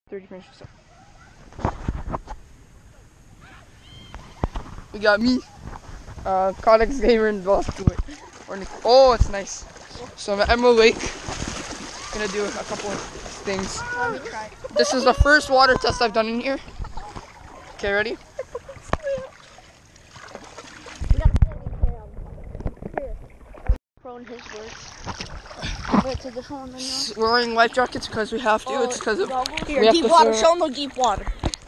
30 finishes. We got me, Codex Gamer, and Boss to it. Oh, it's nice. So I'm at Emerald Lake. Gonna do a couple of things. This is the first water test I've done in here. Okay, ready? His words. Wait, to this one, We're wearing life jackets because we have to. It's because of here, deep water. Show them the deep water.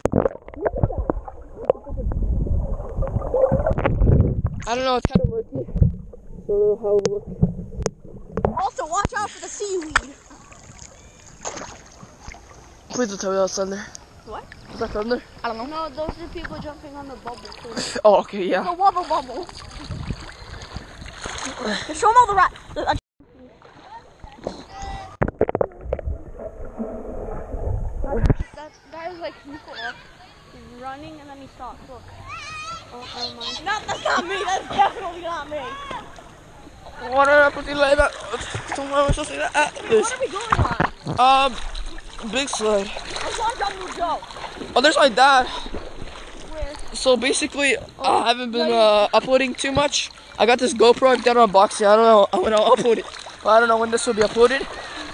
I don't know. It's kind of murky. Don't know how it looks. Also, watch out for the seaweed. Please don't tell me that's thunder. What? Is that thunder? I don't know. No, those are people jumping on the bubble too. Oh, okay, yeah. The water bubble. Show them all the rat. That is like he's running and then he stops. Look. Oh, never mind. No, that's not me. That's definitely not me. What are we doing? What are we going on? Big slide. I want them to go. Oh, there's my dad. Where? So basically, I haven't been uploading too much. I got this GoPro. I've done unboxing. I don't know when I'll upload it. But I don't know when this will be uploaded.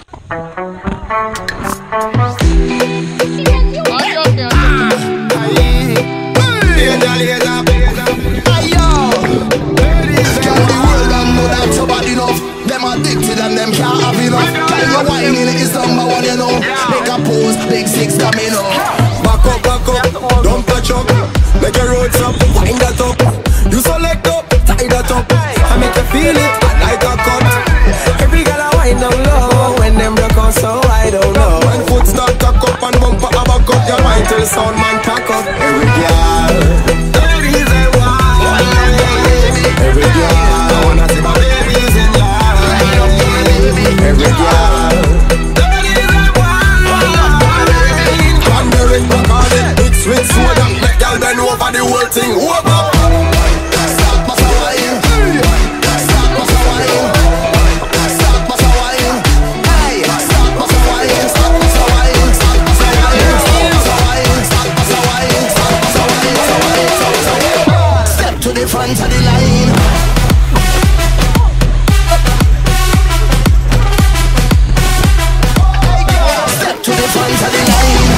Them addicted and them can't have enough. Tell you whining is number one, you know. Make a pose, big six domino. Back up, don't touch up. Make your roads up, wind that up. You select up, tie that up. I make you feel it, like a cut. Every girl I wind down low. When them broke out, so I don't know. When foot start cock up and bumper a back up, your mind till sound man pack up. Every girl, the reason why. Every girl, I wanna see my babies in love. Every girl, the reason why. Come the ring back on it, mix with soda. Make girl bend over the whole thing over. Stop my wine, stop my wine, stop my wine. Hey, stop my wine, stop my wine, stop my wine, stop my wine, stop my wine. Step to the front of the line. To the front of the line.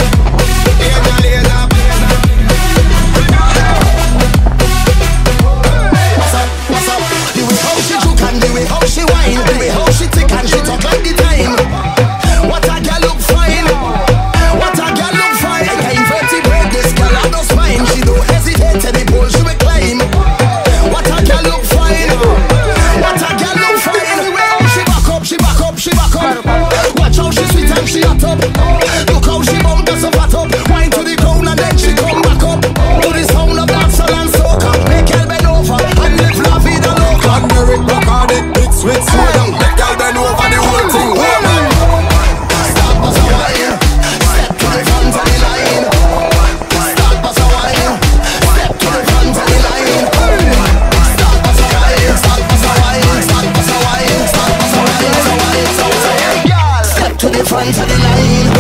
What's up? The way how she juke and the way how she whine, the way how she tick and she talk like the time. What a girl look fine. What a girl look fine. Like an invertebrate, this girl out of spine. She don't hesitate to the pole she will climb. What a girl look fine. What a girl look fine. The way how she back up, she back up, she back up. Watch how she sweet and she hot up. Look how she bump us up hot up. Wine to the ground and then she come back up. To the sound of dancehall and soca. Make girl bend over and live la vida loca. And the ring back on it, mix with soda. Make girl bend over the whole thing. Woman, stop us a wine. Step to the front of the line. Stop us a wine. Step to the front of the line. Stop us a wine. Stop us a wine. Stop us a wine. Stop us a wine. Step to the front of the line.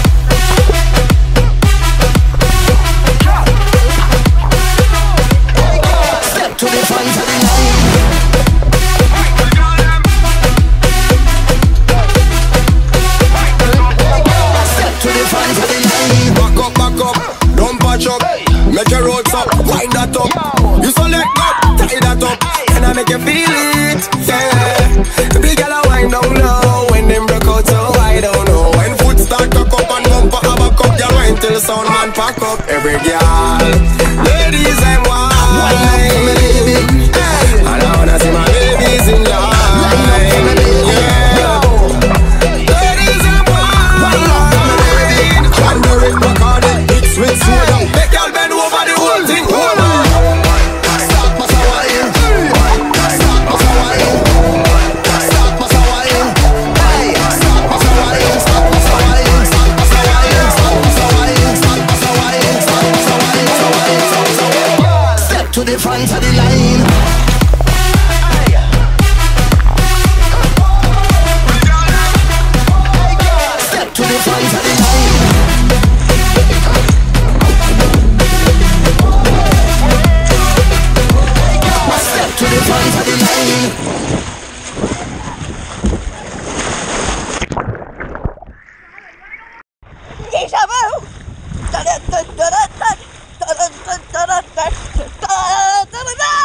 Step to the front of the line. Step to the front of the line. Back up, don't patch up. Make your roads up, wind that up. You select up, tie that up. And I make you feel it, yeah. Big girl I wind down low. When them broke out, so I don't know. When foot start cock up and bumper a back up, girl wine till sound man pack up. Every girl, ladies and wine. And I wanna see my babies in line. Yeah. Ladies and wine. And the ring back on it, mix with soda. Make y'all bend over the whole thing. Stop us a wine. Stop us a wine. Stop us a wine. Hey, stop us a wine. Stop us a wine. Stop us a wine. Stop us a wine. Stop us a wine. Stop us a wine. Stop us a wine. Step to the front of the line. Step to the front of the line. one for the line. Deja vu! Da da da da da da da da da da da da da da da da.